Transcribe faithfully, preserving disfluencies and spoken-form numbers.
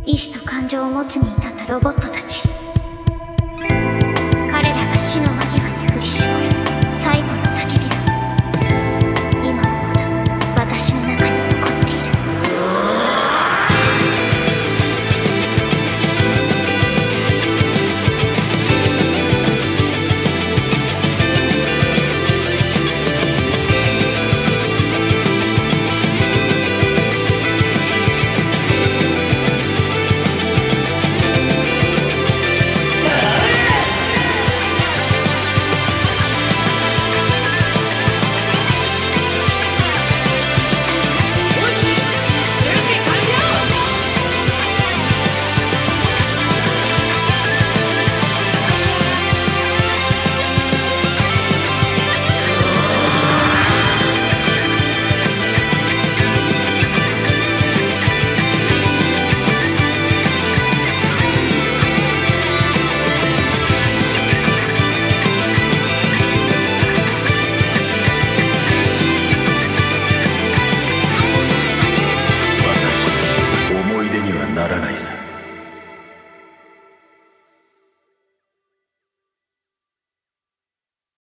意志と感情を持つに至ったロボットたち。彼らが死の間際に振り絞